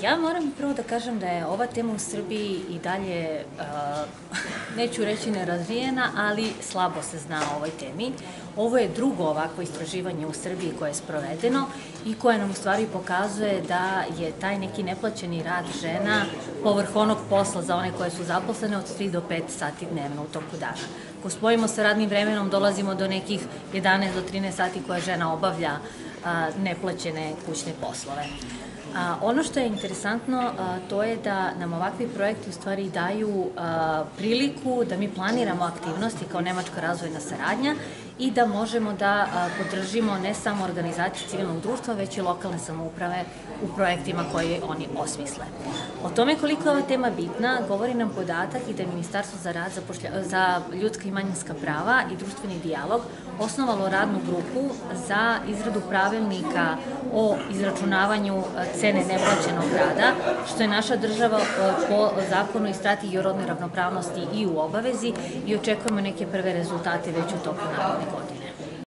Ja moram prvo da kažem da je ova tema u Srbiji i dalje, neću reći nerazvijena, ali slabo se zna o ovoj temi. Ovo je drugo ovakvo istraživanje u Srbiji koje je sprovedeno i koje nam u stvari pokazuje da je taj neki neplaćeni rad žena povrh onog posla za one koje su zaposlene od 3 do 5 sati dnevno u toku dana. Ako spojimo sa radnim vremenom, dolazimo do nekih 11 do 13 sati koje žena obavlja neplaćene kućne poslove. Ono što je interesantno, to je da nam ovakvi projekti u stvari daju priliku da mi planiramo aktivnosti kao Nemačka razvojna saradnja i da možemo da podržimo ne samo organizacije civilnog društva, već i lokalne samouprave u projektima koje oni osmisle. O tome koliko je ova tema bitna govori nam podatak i da je Ministarstvo za rad, za ljudska i manjinska prava i društveni dijalog osnovalo radnu grupu za izradu pravilnika o izračunavanju cene neplaćenog rada, što je naša država po zakonu i strategiji o rodnoj ravnopravnosti i u obavezi i očekujemo neke prve rezultate već u toku naredne godine.